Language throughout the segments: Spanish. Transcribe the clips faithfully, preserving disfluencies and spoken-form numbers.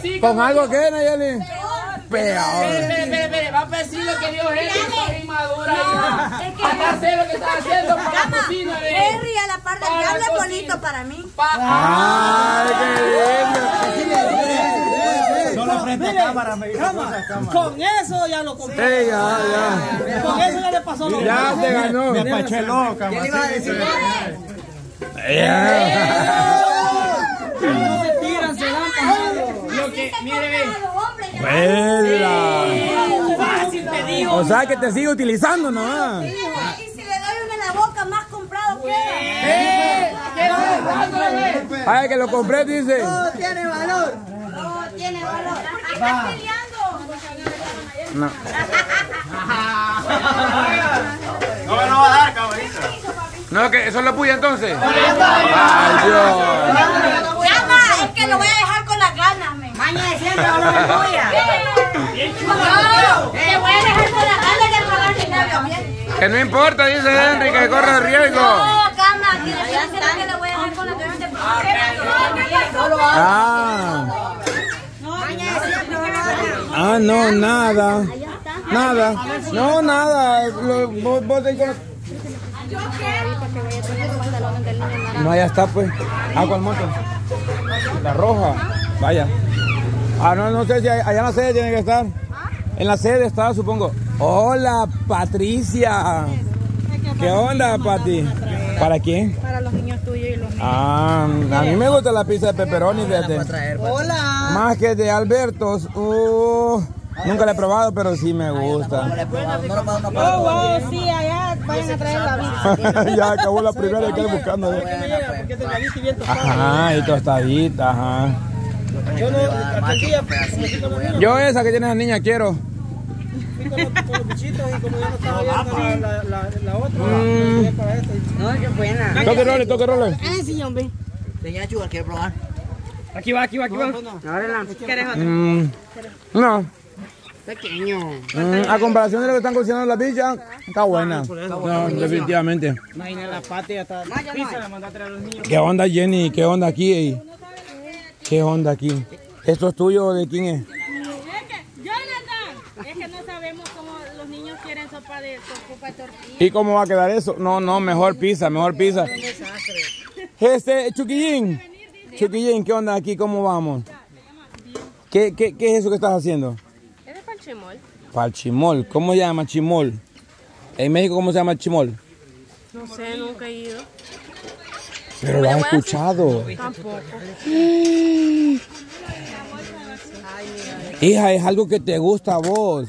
decir ¿Con algo qué, Nayeli? Peor. Espere, espere, espere, va a decir lo que dijo Henry, está inmadura. Acá sé lo que está haciendo para la cocina. Henry a la par del diablo es bonito para mí. ¡Ay, qué lindo! Solo frente a cámara me dijo cosas, cámara. Con eso ya lo compré. Sí, ya, ya. Con eso ya le pasó lo Ya te ganó. Me apaché loca. ¿Qué le iba a decir? No se tiran, se dan pasado. Lo que, mire, ve. ¡Buena! Fácil te digo. O sea que te sigue utilizando, ¿no? Y si le doy uno en la boca, más comprado queda. ¡Eh! ¡Queda dejándole! Ay, que lo compré, dice. Todo tiene valor. No tiene valor. ¿Por qué estás peleando? No. No me lo va a dar, cabrita. No, que eso es la puya entonces. Ay, Dios. Llama, es que lo voy a dejar con las ganas, me. Maña de siempre, no me voy a. No, te voy a dejar con las ganas de pagar mi labio, ¿bien? Que no importa, dice Henry, que corre riesgo. No, cama, que le voy a hacer que le voy a dejar con las ganas de pagar mi labio. Ah. Maña de siempre, no me voy Ah, no, nada. Nada. No, nada. Lo, vos, vos te con... No, ya está, pues. Ah, ¿cuál moto? La roja. Vaya. Ah, no, no sé si allá en la sede tiene que estar. En la sede está, supongo. Hola, Patricia. ¿Qué onda, Pati? ¿Para quién? Para los niños tuyos y los míos. Ah, a mí me gusta la pizza de pepperoni, fíjate. Hola. Más que de Albertos. Uh, nunca la he probado, pero sí me gusta. Oh, wow, sí, allá vayan a traer la vida. Ya acabó la primera y quedé buscando. Ajá, y tostadita, ajá. Yo no, aquel día, como fui con los niños, Yo esa que tiene la niña quiero. fui con los, con los bichitos y como ya no estaba abierta la, la, la otra, Mm. me quedé para esta. No, qué buena. Toque role, toque role. Ah, sí, hombre. Señora Chugar, ¿quiere probar? Aquí va, aquí va, aquí va. ¿Quieres otro? Mm, no. Pequeño. Mm, a comparación de lo que están cocinando la pizza, está buena. No, definitivamente. Imagina la pati hasta pizza la mandó a traer a los niños. ¿Qué onda, Jenny? ¿Qué onda aquí? ¿Qué onda aquí? ¿Esto es tuyo? ¿De quién es? Jonathan, es que no sabemos cómo los niños quieren sopa de sopa de tortilla. ¿Y cómo va a quedar eso? No, no, mejor pizza, mejor pizza. Este, Chuquillín. Chuquillín, ¿qué onda aquí? ¿Cómo vamos? ¿Qué, qué, qué es eso que estás haciendo? Es de panchimol. Palchimol. ¿Cómo se llama chimol? En México, ¿cómo se llama el chimol? No sé, nunca he ido. Pero lo has escuchado. Tampoco. Hija, es algo que te gusta a vos.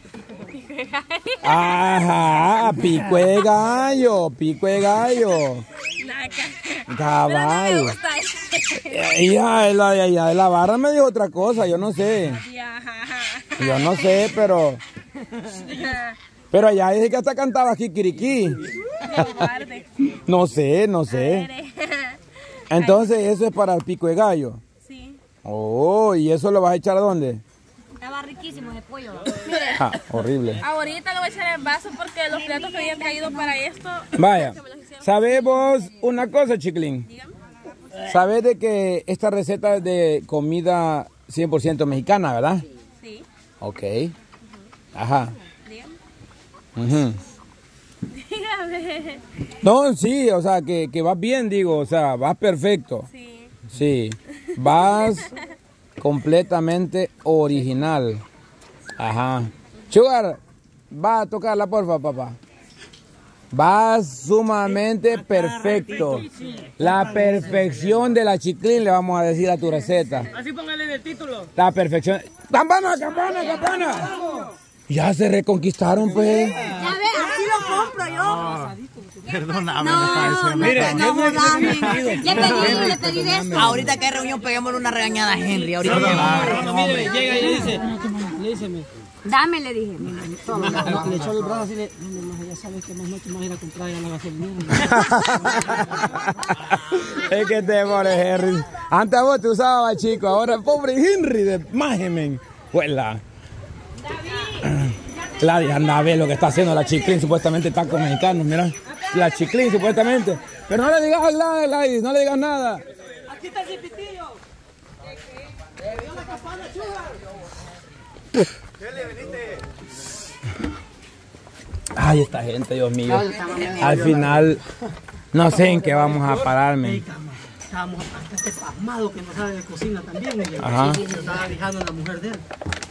Ajá, pico de gallo, pico de gallo. Cabal. Hija, de la, de la barra me dijo otra cosa, yo no sé. Yo no sé, pero... Pero allá dice que hasta cantaba Kikiriki. No sé, no sé. Entonces eso es para el pico de gallo. Sí. Oh, ¿y eso lo vas a echar a dónde? Estaba riquísimo ese pollo. Ah, horrible. Ahorita lo voy a echar en vaso porque los platos que habían traído para esto. Vaya, ¿sabes vos una cosa, Chiclín? ¿Sabes de que esta receta es de comida cien por ciento mexicana, verdad? Sí. Ok. Ajá. Dígame. Uh-huh. Dígame. No, sí, o sea, que, que vas bien, digo, o sea, vas perfecto. Sí. Sí, vas completamente original. Ajá. Sugar, va a tocarla, porfa, papá. Vas sumamente perfecto. La perfección de la Chiclín le vamos a decir a tu receta. Así póngale en el título. La perfección. ¡Campana, campana, campana! Ya se reconquistaron, pues. Ya ves, así lo compro yo. Perdóname, No, no, Mire, no, no, dame. Le pedí, le pedí de eso. Ahorita que hay reunión, peguémosle una regañada a Henry. Ahorita no, que no, no, mire, llega y le dice, le dice, me, Dame, le dije. le echó el brazo así, le, no, no, ya sabes que más noche más ir a comprar ya la gasolinera. Es que te pobre Henry. Antes vos te usabas, chico, ahora pobre Henry de Mágemen. Huela. La de anda a ver lo que está haciendo la Chiclín, supuestamente tacos mexicanos, mira. La Chiclín, supuestamente. Pero no le digas nada, Gladys, no le digas nada. Aquí está el cipitillo. Ay, esta gente, Dios mío. Al final, no sé en qué vamos a pararme. Estábamos bastante pasmados que no sabe de cocina también. Ajá. Se estaba fijando en la mujer de él.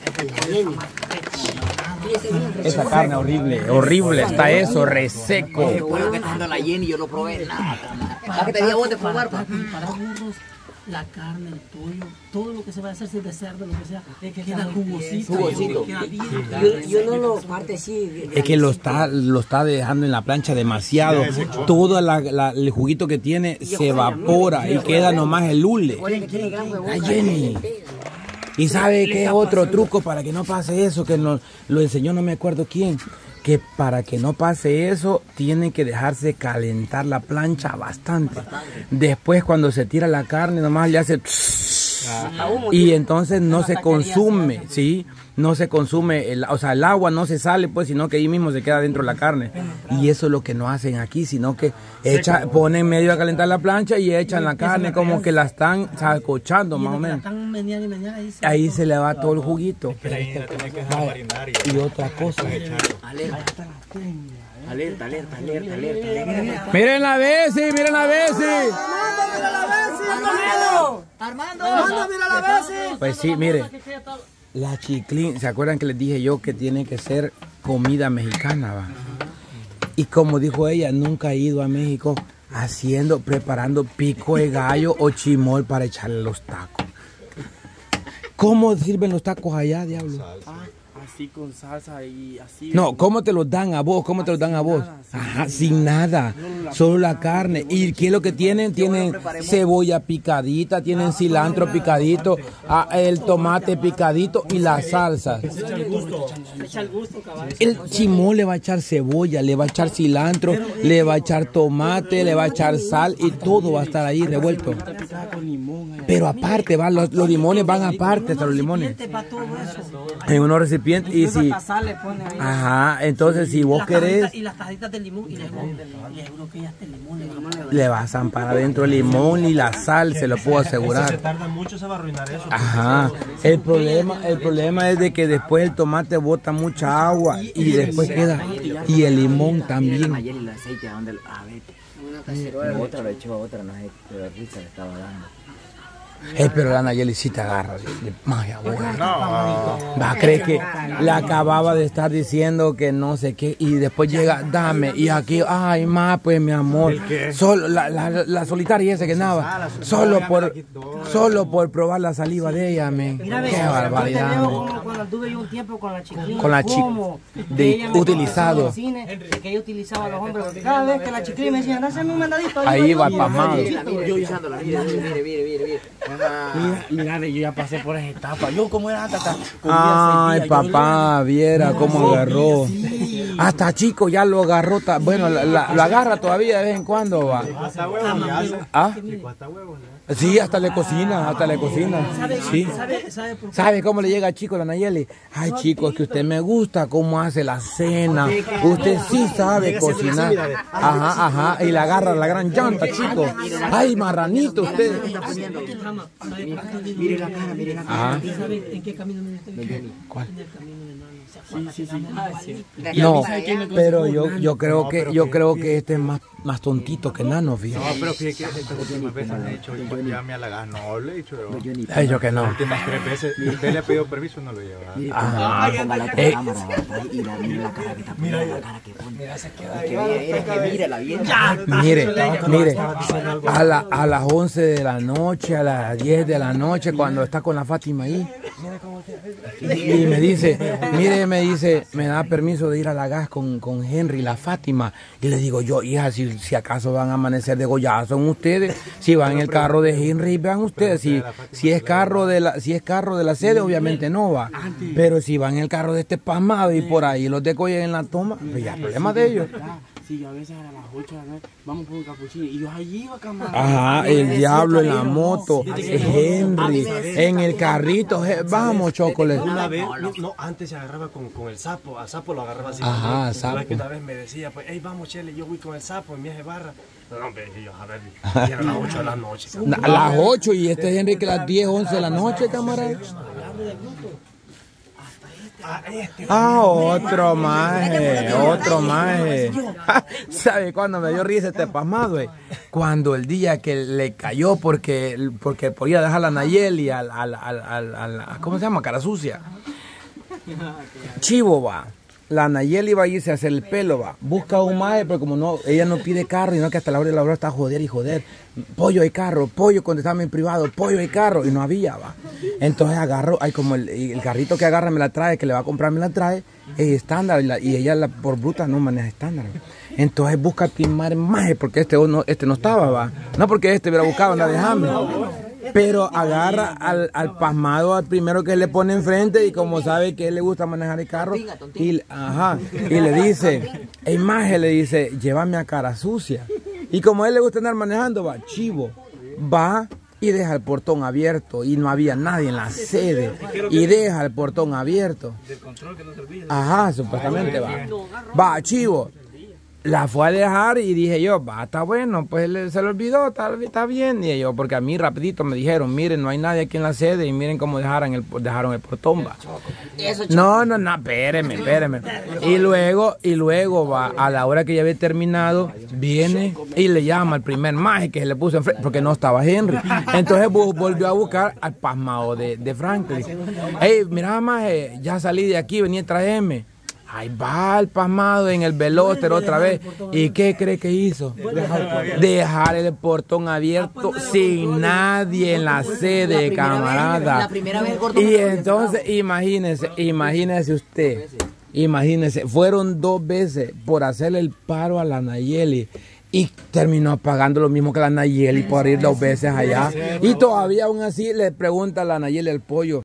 Esa carne horrible, horrible, está eso, reseco. Qué bueno que está dando la Jenny, yo no probé nada. ¿Para que te diga vos de probar, pa? Para burros, la carne, el pollo, todo lo que se va a hacer, si es de cerdo, lo que sea, queda jugosito. Jugosito. Queda bien. Yo, yo no lo parte así. Es que lo está, lo está dejando en la plancha demasiado. Todo la, la, el juguito que tiene se evapora y queda nomás el hule. La Jenny. Y sabe que es otro truco para que no pase eso, que nos lo enseñó no me acuerdo quién, que para que no pase eso tiene que dejarse calentar la plancha bastante. Después cuando se tira la carne nomás le hace y entonces no se consume, ¿sí? No se consume, el, o sea, el agua no se sale, pues, sino que ahí mismo se queda dentro de la carne. Y eso es lo que no hacen aquí, sino que echa, ponen medio a calentar la plancha y echan la carne como que la están sacochando, más o menos. Ahí se le va todo el juguito. Y otra cosa. Alerta, alerta, alerta, alerta, alerta. Miren la Bessi, miren la Bessi. Armando, Armando, mira la Bessi. Pues sí, mire. La chiclín, ¿se acuerdan que les dije yo que tiene que ser comida mexicana, va? Y como dijo ella, nunca ha ido a México haciendo, preparando pico de gallo o chimol para echarle los tacos. ¿Cómo sirven los tacos allá, diablo? Así con salsa y así. No, ¿cómo te los dan a vos? ¿Cómo te los dan a vos? Ajá, sin nada, solo la carne. ¿Y qué es lo que tienen? Tienen cebolla picadita, tienen cilantro picadito, el tomate picadito y la salsa. El chimol le va a echar cebolla, le va a echar cilantro, le va a echar tomate, le va a echar sal y todo va a estar ahí revuelto. Pero aparte, van los, los limones van aparte, hasta los limones. En unos recipientes. Y si, ajá, entonces si vos querés, y las tajitas de limón y le aseguro que ya está el limón, le vas a zampar adentro el limón y la sal, se lo puedo asegurar. Si se tarda mucho se va a arruinar eso. Ajá, el problema, el problema es de que después el tomate bota mucha agua y después queda, y el limón también. Otra lo echó, otra no sé, pero risa le estaba dando. Eh, pero la Nayeli sí te agarra de, de magia, buena. No. Va, cree que le acababa de estar diciendo que no sé qué y después llega, dame, y aquí, ay, más, pues, mi amor. Solo, la, la, la solitaria esa que andaba, solo por, solo por probar la saliva de ella, men. Qué barbaridad, men. Cuando anduve yo un tiempo con la chiquilina, Con la chica de utilizado. Que ella utilizaba a los hombres, porque cada vez que la chiquilina me decía, dáseme un mandadito. Ahí va pasmado. Yo usándola, mire, mire, mire, mire, mire. Mira, mira, yo ya pasé por esa etapa. Yo como era hasta... Ay, papá, viera cómo agarró. Hasta chico ya lo agarró. Bueno, la, la, lo agarra todavía de vez en cuando, va. Hasta huevos le hace. ¿Ah? Hasta huevos le hace. Sí, hasta le cocina, hasta le cocina. Sí. ¿Sabe cómo le llega a Chico la Nayeli? Ay, Chico, es que usted me gusta cómo hace la cena. Usted sí sabe cocinar. Ajá, ajá. Y le agarra la gran llanta, Chico. Ay, marranito, usted. Mire la cara, mire la cara. Ajá. ¿Sabe en qué camino me estoy? ¿Cuál? En el camino de Nano. Sí, sí, sí. No, pero yo, yo creo que yo creo que este es más, más tontito que Nano, No, fíjate. pero fíjate que estas últimas veces me he dicho, ya me halagas, no le he dicho yo. Ay, yo que no. Las últimas tres veces, usted le ha pedido permiso, no lo lleva. Ajá. Ponga la Eh. cámara, y la, mire la cara que está poniendo, la cara que pone. Es que mire, es que mire la bien. Mire, mire, a, la, a las once de la noche, a las diez de la noche, cuando está con la Fátima ahí, y me dice, mire, me dice, me da permiso de ir a la gas con, con Henry y la Fátima, y le digo yo, hija, si, si acaso van a amanecer degollados son ustedes, si van en el carro de Henry, vean ustedes, si, si es carro de la, si es carro de la sede, obviamente no va, pero si van en el carro de este pasmado y por ahí los degollan en la toma, pues ya, problema de ellos. Sí, yo a veces a las ocho de la noche vamos por un capuchino y yo allí iba camarada. Ajá, el diablo en la moto, Henry, en el carrito, je- vamos, Chocolate. Una vez, no, antes se agarraba con, con el sapo, al sapo lo agarraba así. Ajá, también. sapo. Una vez que una vez me decía, pues, hey, vamos, Chele, yo voy con el sapo en viaje barra. No, hombre, yo, a ver, eran las ocho de la noche. A las ocho y este es Enrique a las diez, once de la noche, camarada. Ah, otro maje, otro maje. ¿Sabe cuándo me dio risa este pasmado? Eh? Cuando el día que le cayó porque, porque podía dejar a Nayeli al, al, al, al, al, ¿cómo se llama? Cara sucia. Chivo va. La Nayeli va a irse a hacer el pelo, va. Busca un maje, pero como no, ella no pide carro, y no que hasta la hora de la hora está joder y joder. Pollo hay carro, pollo contestame en privado, pollo hay carro, y no había, va. Entonces agarro, hay como el, el carrito que agarra me la trae, que le va a comprar me la trae, es estándar, y, la, y ella la, por bruta no maneja estándar. Entonces busca timar maje, porque este no, este no estaba, va. No porque este hubiera buscado andar de hambre. Pero agarra al, al pasmado, al primero que le pone enfrente, y como sabe que él le gusta manejar el carro, y, ajá, y le dice, hey maje, le dice, llévame a Cara Sucia. Y como a él le gusta andar manejando, va, chivo, va y deja el portón abierto, y no había nadie en la sede, y deja el portón abierto. Ajá, supuestamente va. Va, chivo. La fue a dejar y dije yo, va, está bueno, pues le, se le olvidó, está, está bien, dije yo, porque a mí rapidito me dijeron, miren, no hay nadie aquí en la sede y miren cómo dejaron el, dejaron el portón, va. No, no, no, espéreme, espéreme. Y luego, y luego va, a la hora que ya había terminado, viene y le llama al primer maje que se le puso enfrente, porque no estaba Henry. Entonces volvió a buscar al pasmado de, de Franklin. Hey, mira maje, ya salí de aquí, vení a traerme. Ahí va el pasmado en el Veloster otra vez. ¿Y qué cree que hizo? Dejar el portón abierto sin nadie en la sede, camarada. Y entonces, imagínese, imagínese usted, imagínese, fueron dos veces por hacerle el paro a la Nayeli. Y terminó pagando lo mismo que la Nayeli por ir dos veces allá. Y todavía aún así le pregunta a la Nayeli el pollo,